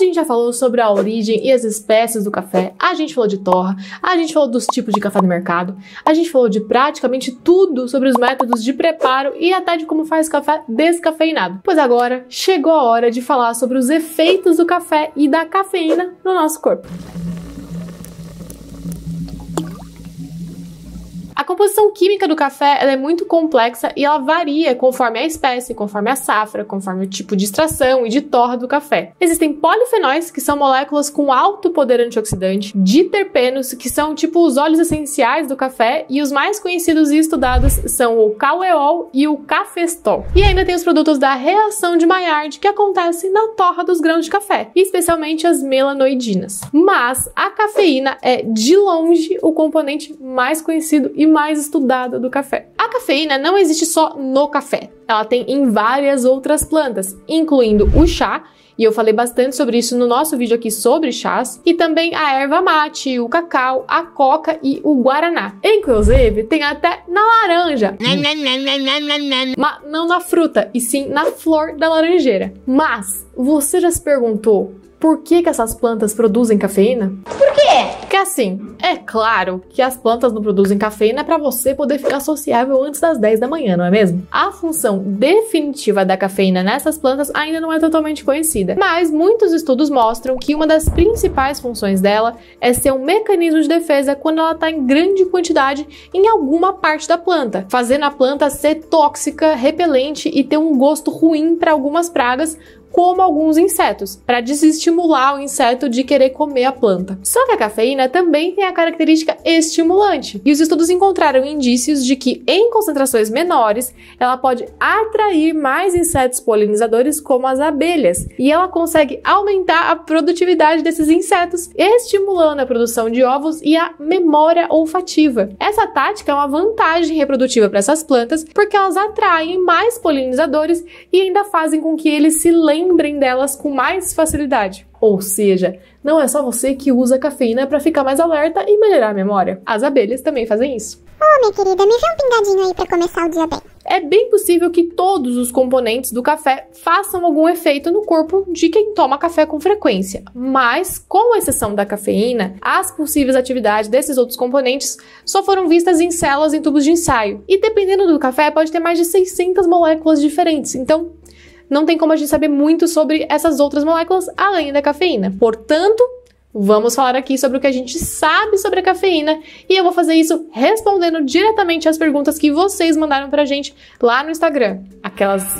gente já falou sobre a origem e as espécies do café, a gente falou de torra, a gente falou dos tipos de café no mercado, a gente falou de praticamente tudo sobre os métodos de preparo e até de como faz café descafeinado. Pois agora chegou a hora de falar sobre os efeitos do café e da cafeína no nosso corpo. A composição química do café ela é muito complexa e ela varia conforme a espécie, conforme a safra, conforme o tipo de extração e de torra do café. Existem polifenóis, que são moléculas com alto poder antioxidante, diterpenos, que são tipo os óleos essenciais do café, e os mais conhecidos e estudados são o caueol e o cafestol. E ainda tem os produtos da reação de Maillard, que acontecem na torra dos grãos de café, especialmente as melanoidinas. Mas a cafeína é, de longe, o componente mais conhecido e mais estudado do café. A cafeína não existe só no café, ela tem em várias outras plantas, incluindo o chá, e eu falei bastante sobre isso no nosso vídeo aqui sobre chás, e também a erva mate, o cacau, a coca e o guaraná. Inclusive, tem até na laranja. Mas não na fruta, e sim na flor da laranjeira. Mas, você já se perguntou por que essas plantas produzem cafeína? Por quê? Porque assim, é claro que as plantas não produzem cafeína para você poder ficar sociável antes das 10 da manhã, não é mesmo? A função definitiva da cafeína nessas plantas ainda não é totalmente conhecida, mas muitos estudos mostram que uma das principais funções dela é ser um mecanismo de defesa quando ela está em grande quantidade em alguma parte da planta, fazendo a planta ser tóxica, repelente e ter um gosto ruim para algumas pragas, como alguns insetos, para desestimular o inseto de querer comer a planta. Só que a cafeína também tem a característica estimulante, e os estudos encontraram indícios de que, em concentrações menores, ela pode atrair mais insetos polinizadores, como as abelhas, e ela consegue aumentar a produtividade desses insetos, estimulando a produção de ovos e a memória olfativa. Essa tática é uma vantagem reprodutiva para essas plantas, porque elas atraem mais polinizadores e ainda fazem com que eles se lembrem delas com mais facilidade. Ou seja, não é só você que usa cafeína para ficar mais alerta e melhorar a memória. As abelhas também fazem isso. Ô, minha querida, me vê um pingadinho aí para começar o dia bem. É bem possível que todos os componentes do café façam algum efeito no corpo de quem toma café com frequência, mas, com exceção da cafeína, as possíveis atividades desses outros componentes só foram vistas em células em tubos de ensaio, e dependendo do café pode ter mais de 600 moléculas diferentes, então não tem como a gente saber muito sobre essas outras moléculas além da cafeína. Portanto, vamos falar aqui sobre o que a gente sabe sobre a cafeína, e eu vou fazer isso respondendo diretamente às perguntas que vocês mandaram pra gente lá no Instagram. Aquelas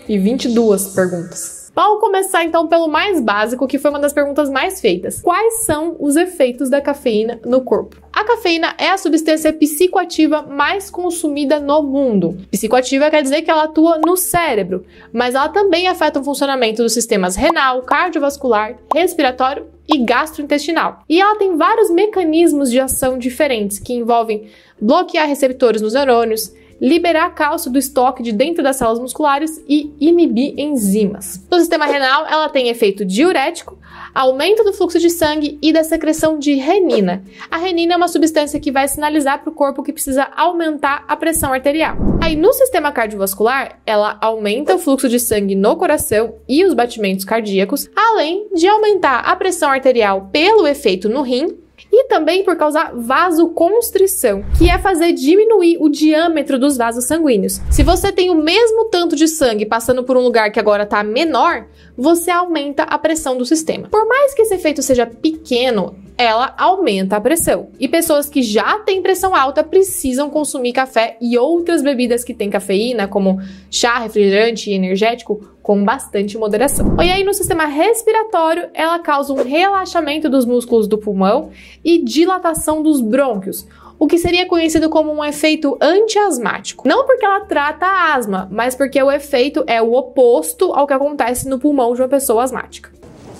1022 perguntas. Vamos começar então pelo mais básico, que foi uma das perguntas mais feitas. Quais são os efeitos da cafeína no corpo? A cafeína é a substância psicoativa mais consumida no mundo. Psicoativa quer dizer que ela atua no cérebro, mas ela também afeta o funcionamento dos sistemas renal, cardiovascular, respiratório e gastrointestinal. E ela tem vários mecanismos de ação diferentes, que envolvem bloquear receptores nos neurônios, liberar cálcio do estoque de dentro das células musculares e inibir enzimas. No sistema renal, ela tem efeito diurético, aumento do fluxo de sangue e da secreção de renina. A renina é uma substância que vai sinalizar para o corpo que precisa aumentar a pressão arterial. Aí, no sistema cardiovascular, ela aumenta o fluxo de sangue no coração e os batimentos cardíacos, além de aumentar a pressão arterial pelo efeito no rim, e também por causar vasoconstrição, que é fazer diminuir o diâmetro dos vasos sanguíneos. Se você tem o mesmo tanto de sangue passando por um lugar que agora está menor, você aumenta a pressão do sistema. Por mais que esse efeito seja pequeno, ela aumenta a pressão. E pessoas que já têm pressão alta precisam consumir café e outras bebidas que têm cafeína, como chá, refrigerante e energético, com bastante moderação. E aí, no sistema respiratório, ela causa um relaxamento dos músculos do pulmão e dilatação dos brônquios, o que seria conhecido como um efeito antiasmático. Não porque ela trata a asma, mas porque o efeito é o oposto ao que acontece no pulmão de uma pessoa asmática.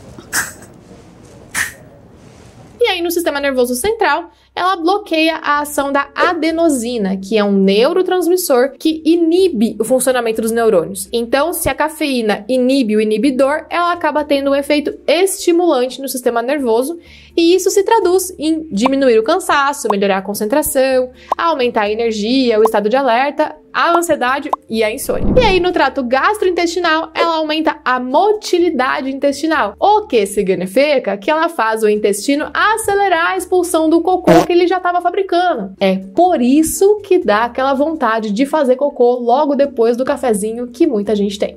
E aí, no sistema nervoso central, ela bloqueia a ação da adenosina, que é um neurotransmissor que inibe o funcionamento dos neurônios. Então, se a cafeína inibe o inibidor, ela acaba tendo um efeito estimulante no sistema nervoso, e isso se traduz em diminuir o cansaço, melhorar a concentração, aumentar a energia, o estado de alerta a ansiedade e a insônia. E aí, no trato gastrointestinal, ela aumenta a motilidade intestinal, o que significa que ela faz o intestino acelerar a expulsão do cocô que ele já estava fabricando. É por isso que dá aquela vontade de fazer cocô logo depois do cafezinho que muita gente tem.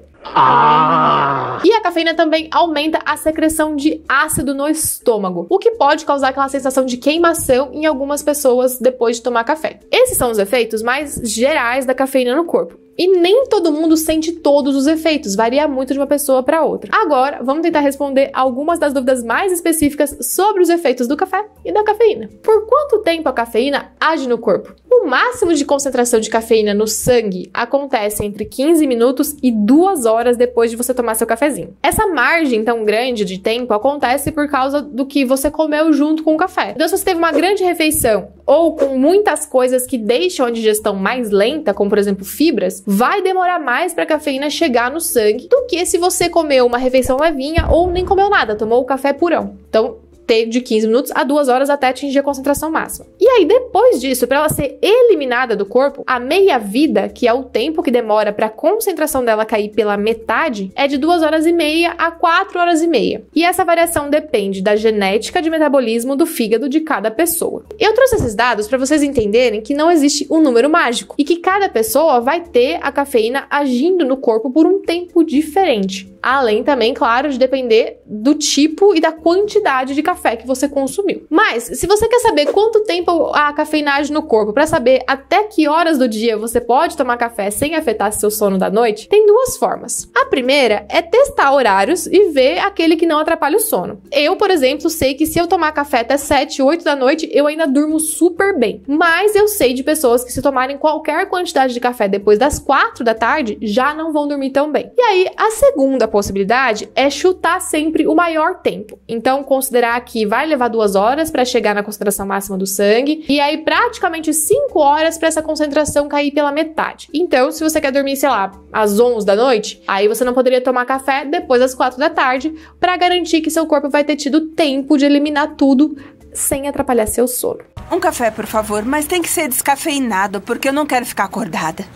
E a cafeína também aumenta a secreção de ácido no estômago, o que pode causar aquela sensação de queimação em algumas pessoas depois de tomar café. Esses são os efeitos mais gerais da cafeína no corpo. E nem todo mundo sente todos os efeitos, varia muito de uma pessoa para outra. Agora, vamos tentar responder algumas das dúvidas mais específicas sobre os efeitos do café e da cafeína. Por quanto tempo a cafeína age no corpo? O máximo de concentração de cafeína no sangue acontece entre 15 minutos e 2 horas depois de você tomar seu cafezinho. Essa margem tão grande de tempo acontece por causa do que você comeu junto com o café. Então, se você teve uma grande refeição ou com muitas coisas que deixam a digestão mais lenta, como por exemplo fibras, vai demorar mais para a cafeína chegar no sangue do que se você comeu uma refeição levinha ou nem comeu nada, tomou o café purão. Então, teve de 15 minutos a 2 horas até atingir a concentração máxima. E aí, depois disso, para ela ser eliminada do corpo, a meia-vida, que é o tempo que demora para a concentração dela cair pela metade, é de 2 horas e meia a 4 horas e meia. E essa variação depende da genética de metabolismo do fígado de cada pessoa. Eu trouxe esses dados para vocês entenderem que não existe um número mágico e que cada pessoa vai ter a cafeína agindo no corpo por um tempo diferente. Além também, claro, de depender do tipo e da quantidade de café que você consumiu. Mas, se você quer saber quanto tempo a cafeína age no corpo, para saber até que horas do dia você pode tomar café sem afetar seu sono da noite, tem 2 formas. A primeira é testar horários e ver aquele que não atrapalha o sono. Eu, por exemplo, sei que se eu tomar café até 7, 8 da noite, eu ainda durmo super bem. Mas eu sei de pessoas que se tomarem qualquer quantidade de café depois das 4 da tarde, já não vão dormir tão bem. E aí, a segunda possibilidade é chutar sempre o maior tempo. Então, considerar que vai levar 2 horas para chegar na concentração máxima do sangue e aí praticamente 5 horas para essa concentração cair pela metade. Então, se você quer dormir, sei lá, às 11 da noite, aí você não poderia tomar café depois das 4 da tarde para garantir que seu corpo vai ter tido tempo de eliminar tudo sem atrapalhar seu sono. Um café, por favor, mas tem que ser descafeinado, porque eu não quero ficar acordada.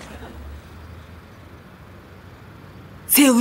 Seu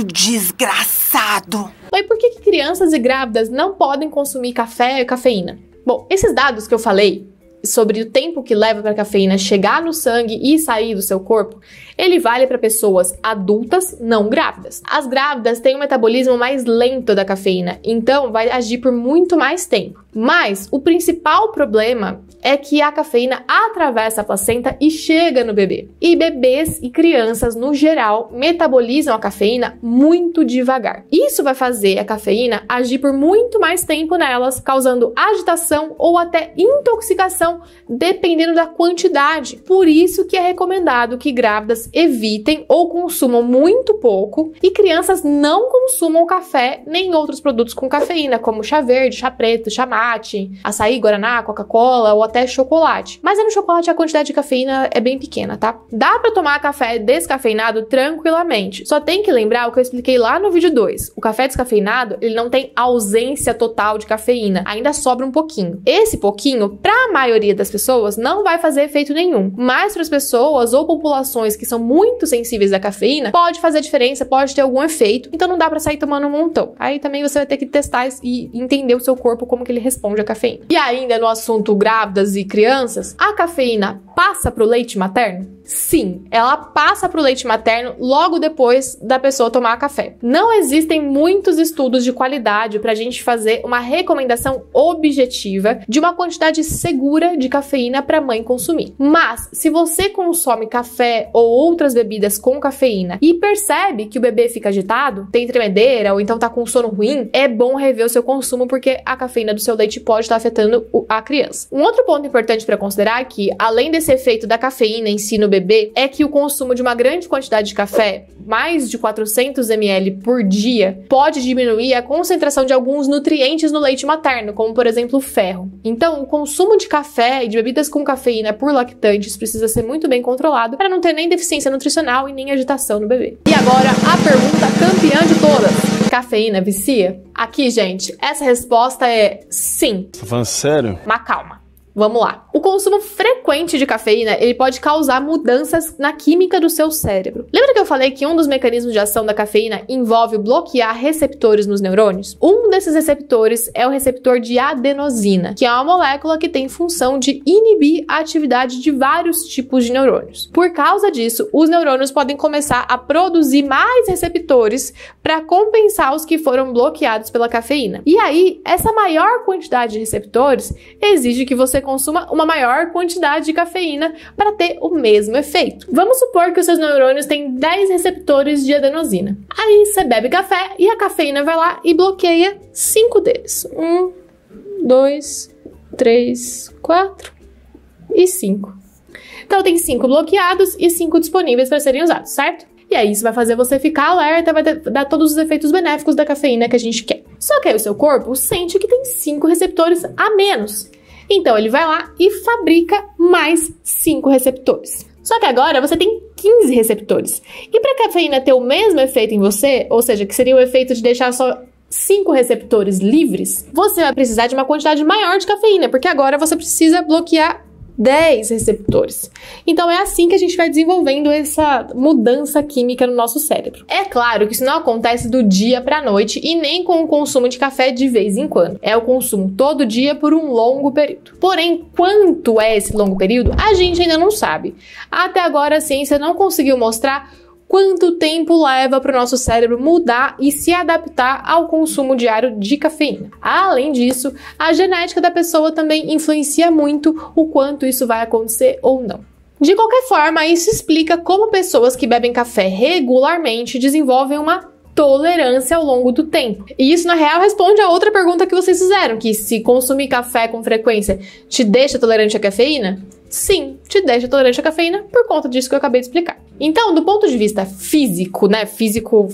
desgraçado! Mas por que crianças e grávidas não podem consumir café e cafeína? Bom, esses dados que eu falei sobre o tempo que leva para a cafeína chegar no sangue e sair do seu corpo, ele vale para pessoas adultas não grávidas. As grávidas têm um metabolismo mais lento da cafeína, então vai agir por muito mais tempo. Mas o principal problema é que a cafeína atravessa a placenta e chega no bebê. E bebês e crianças, no geral, metabolizam a cafeína muito devagar. Isso vai fazer a cafeína agir por muito mais tempo nelas, causando agitação ou até intoxicação, dependendo da quantidade. Por isso que é recomendado que grávidas evitem ou consumam muito pouco e crianças não consumam café nem outros produtos com cafeína, como chá verde, chá preto, chá mate, açaí, guaraná, Coca-Cola ou até chocolate. Mas aí no chocolate a quantidade de cafeína é bem pequena, tá? Dá pra tomar café descafeinado tranquilamente. Só tem que lembrar o que eu expliquei lá no vídeo 2. O café descafeinado, ele não tem ausência total de cafeína. Ainda sobra um pouquinho. Esse pouquinho, pra maioria das pessoas, não vai fazer efeito nenhum. Mas para as pessoas ou populações que são muito sensíveis à cafeína, pode fazer diferença, pode ter algum efeito. Então não dá pra sair tomando um montão. Aí também você vai ter que testar e entender o seu corpo como que ele responde à cafeína. E ainda no assunto grávidas e crianças, a cafeína passa pro leite materno? Sim, ela passa pro leite materno logo depois da pessoa tomar café. Não existem muitos estudos de qualidade pra gente fazer uma recomendação objetiva de uma quantidade segura de cafeína pra mãe consumir. Mas, se você consome café ou outras bebidas com cafeína e percebe que o bebê fica agitado, tem tremedeira ou então tá com sono ruim, é bom rever o seu consumo porque a cafeína do seu leite pode estar afetando a criança. Um outro ponto importante para considerar é que, além desse efeito da cafeína em si no bebê, é que o consumo de uma grande quantidade de café, mais de 400 ml por dia, pode diminuir a concentração de alguns nutrientes no leite materno, como por exemplo o ferro. Então, o consumo de café e de bebidas com cafeína por lactantes precisa ser muito bem controlado para não ter nem deficiência nutricional e nem agitação no bebê. E agora, a pergunta campeã de todas. Cafeína vicia? Aqui, gente, essa resposta é sim. Tá falando sério? Mas calma. Vamos lá. O consumo frequente de cafeína, ele pode causar mudanças na química do seu cérebro. Lembra que eu falei que um dos mecanismos de ação da cafeína envolve bloquear receptores nos neurônios? Um desses receptores é o receptor de adenosina, que é uma molécula que tem função de inibir a atividade de vários tipos de neurônios. Por causa disso, os neurônios podem começar a produzir mais receptores para compensar os que foram bloqueados pela cafeína. E aí, essa maior quantidade de receptores exige que você consuma uma maior quantidade de cafeína para ter o mesmo efeito. Vamos supor que os seus neurônios têm 10 receptores de adenosina. Aí você bebe café e a cafeína vai lá e bloqueia 5 deles. 1, 2, 3, 4 e 5. Então tem 5 bloqueados e 5 disponíveis para serem usados, certo? E aí isso vai fazer você ficar alerta, vai dar todos os efeitos benéficos da cafeína que a gente quer. Só que aí o seu corpo sente que tem 5 receptores a menos. Então ele vai lá e fabrica mais 5 receptores. Só que agora você tem 15 receptores. E para a cafeína ter o mesmo efeito em você, ou seja, que seria o efeito de deixar só 5 receptores livres, você vai precisar de uma quantidade maior de cafeína, porque agora você precisa bloquear 10 receptores. Então é assim que a gente vai desenvolvendo essa mudança química no nosso cérebro. É claro que isso não acontece do dia para a noite e nem com o consumo de café de vez em quando. É o consumo todo dia por um longo período. Porém, quanto é esse longo período, a gente ainda não sabe. Até agora a ciência não conseguiu mostrar quanto tempo leva para o nosso cérebro mudar e se adaptar ao consumo diário de cafeína. Além disso, a genética da pessoa também influencia muito o quanto isso vai acontecer ou não. De qualquer forma, isso explica como pessoas que bebem café regularmente desenvolvem uma tolerância ao longo do tempo. E isso, na real, responde a outra pergunta que vocês fizeram, que se consumir café com frequência te deixa tolerante à cafeína? Sim, te deixa tolerante à cafeína por conta disso que eu acabei de explicar. Então, do ponto de vista físico, né? Físico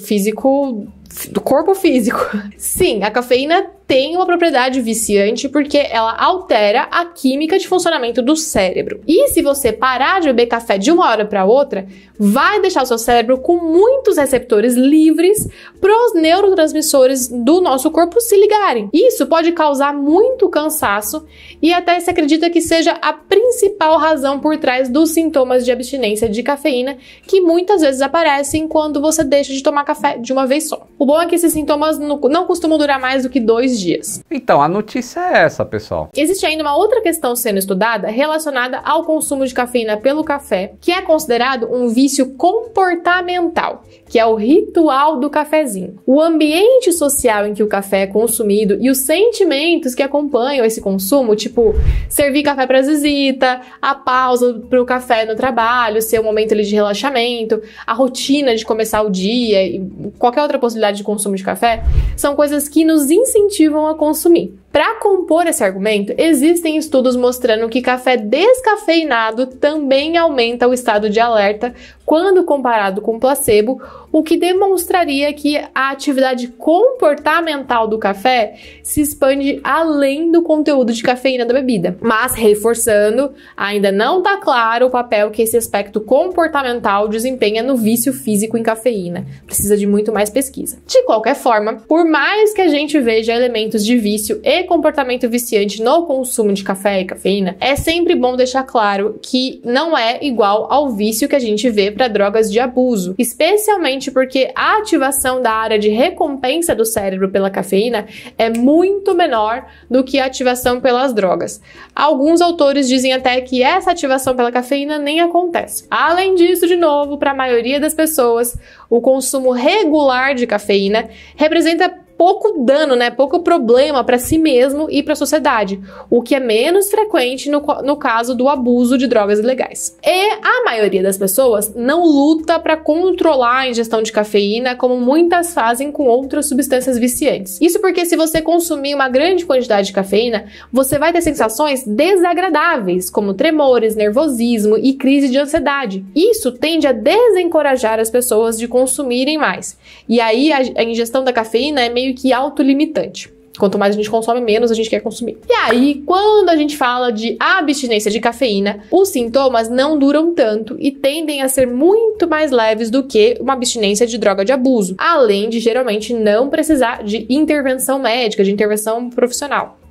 do corpo físico. Sim, a cafeína tem uma propriedade viciante porque ela altera a química de funcionamento do cérebro. E se você parar de beber café de uma hora para outra, vai deixar o seu cérebro com muitos receptores livres para os neurotransmissores do nosso corpo se ligarem. Isso pode causar muito cansaço e até se acredita que seja a principal razão por trás dos sintomas de abstinência de cafeína que muitas vezes aparecem quando você deixa de tomar café de uma vez só. O bom é que esses sintomas não costumam durar mais do que 2 dias. Então, a notícia é essa, pessoal. Existe ainda uma outra questão sendo estudada relacionada ao consumo de cafeína pelo café, que é considerado um vício comportamental, que é o ritual do cafezinho. O ambiente social em que o café é consumido e os sentimentos que acompanham esse consumo, tipo servir café para visita, a pausa para o café no trabalho, ser um momento ali de relaxamento, a rotina de começar o dia e qualquer outra possibilidade de consumo de café, são coisas que nos incentivam a consumir. Para compor esse argumento, existem estudos mostrando que café descafeinado também aumenta o estado de alerta quando comparado com placebo, o que demonstraria que a atividade comportamental do café se expande além do conteúdo de cafeína da bebida. Mas, reforçando, ainda não está claro o papel que esse aspecto comportamental desempenha no vício físico em cafeína. Precisa de muito mais pesquisa. De qualquer forma, por mais que a gente veja elementos de vício e comportamento viciante no consumo de café e cafeína, é sempre bom deixar claro que não é igual ao vício que a gente vê para drogas de abuso, especialmente porque a ativação da área de recompensa do cérebro pela cafeína é muito menor do que a ativação pelas drogas. Alguns autores dizem até que essa ativação pela cafeína nem acontece. Além disso, de novo, para a maioria das pessoas, o consumo regular de cafeína representa pouco dano, pouco problema para si mesmo e para a sociedade, o que é menos frequente no caso do abuso de drogas ilegais. E a maioria das pessoas não luta para controlar a ingestão de cafeína como muitas fazem com outras substâncias viciantes. Isso porque se você consumir uma grande quantidade de cafeína, você vai ter sensações desagradáveis, como tremores, nervosismo e crise de ansiedade. Isso tende a desencorajar as pessoas de consumirem mais. E aí a ingestão da cafeína é meio que autolimitante. Quanto mais a gente consome, menos a gente quer consumir. E aí, quando a gente fala de abstinência de cafeína, os sintomas não duram tanto e tendem a ser muito mais leves do que uma abstinência de droga de abuso, além de geralmente não precisar de intervenção médica, de intervenção profissional.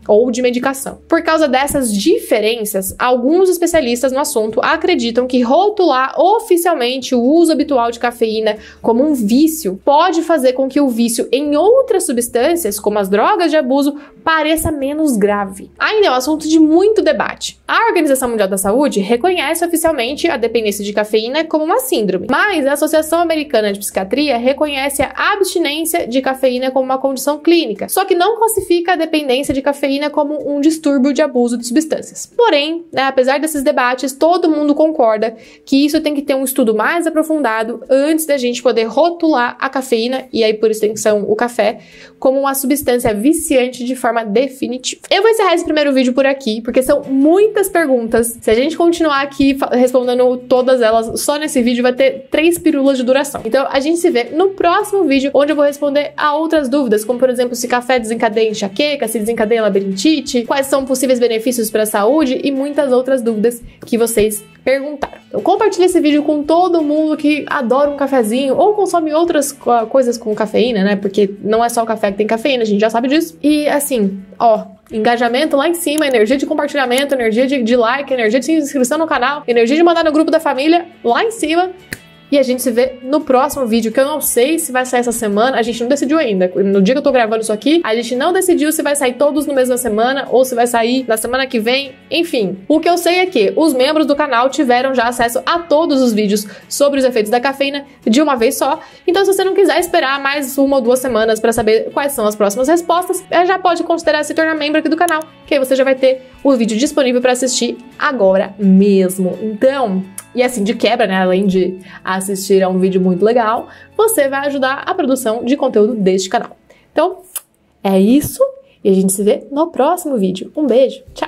ou de medicação. Por causa dessas diferenças, alguns especialistas no assunto acreditam que rotular oficialmente o uso habitual de cafeína como um vício pode fazer com que o vício em outras substâncias, como as drogas de abuso, pareça menos grave. Ainda é um assunto de muito debate. A Organização Mundial da Saúde reconhece oficialmente a dependência de cafeína como uma síndrome, mas a Associação Americana de Psiquiatria reconhece a abstinência de cafeína como uma condição clínica, só que não classifica a dependência de cafeína como um distúrbio de abuso de substâncias. Porém, apesar desses debates, todo mundo concorda que isso tem que ter um estudo mais aprofundado antes da gente poder rotular a cafeína, e aí por extensão o café, como uma substância viciante de forma definitiva. Eu vou encerrar esse primeiro vídeo por aqui, porque são muitas perguntas. Se a gente continuar aqui respondendo todas elas, só nesse vídeo vai ter 3 pílulas de duração. Então a gente se vê no próximo vídeo, onde eu vou responder a outras dúvidas, como por exemplo, se café desencadeia enxaqueca, se desencadeia labirintite, quais são possíveis benefícios para a saúde e muitas outras dúvidas que vocês perguntaram. Então compartilhe esse vídeo com todo mundo que adora um cafezinho ou consome outras coisas com cafeína, né? Porque não é só o café que tem cafeína, a gente já sabe disso. E assim, ó, engajamento lá em cima, energia de compartilhamento, energia de like, energia de inscrição no canal, energia de mandar no grupo da família lá em cima. E a gente se vê no próximo vídeo, que eu não sei se vai sair essa semana, a gente não decidiu ainda. No dia que eu tô gravando isso aqui, a gente não decidiu se vai sair todos no mesma semana ou se vai sair na semana que vem, enfim. O que eu sei é que os membros do canal tiveram já acesso a todos os vídeos sobre os efeitos da cafeína de uma vez só. Então, se você não quiser esperar mais 1 ou 2 semanas para saber quais são as próximas respostas, já pode considerar se tornar membro aqui do canal, que aí você já vai ter o vídeo disponível para assistir agora mesmo. Então, e assim, de quebra, né, além de assistir a um vídeo muito legal, você vai ajudar a produção de conteúdo deste canal. Então, é isso, e a gente se vê no próximo vídeo. Um beijo, tchau!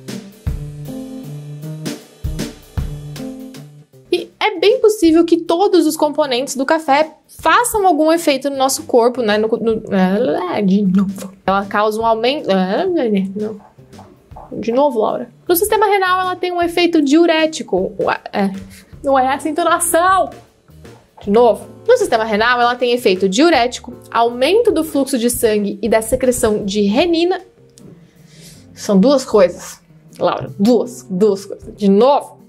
E é bem possível que todos os componentes do café façam algum efeito no nosso corpo, né, de novo. Ela causa um aumento... De novo, Laura. No sistema renal, ela tem um efeito diurético. Não é essa entonação. De novo. No sistema renal, ela tem efeito diurético, aumento do fluxo de sangue e da secreção de renina. São 2 coisas, Laura. Duas coisas. De novo.